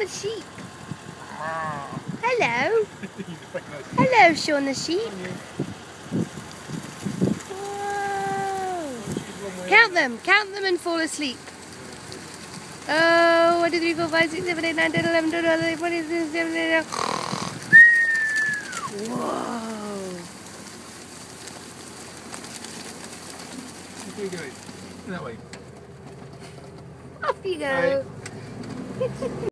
the sheep. Hello. Hello, Sean the sheep. Whoa. Count them and fall asleep. Oh, 1, 2, 3, 4, 5, 6, 7, 8, 9, 10, 11, 12, 13, 14, 15, 16, 17, 18. Whoa. What are you doing? That way. Off you go.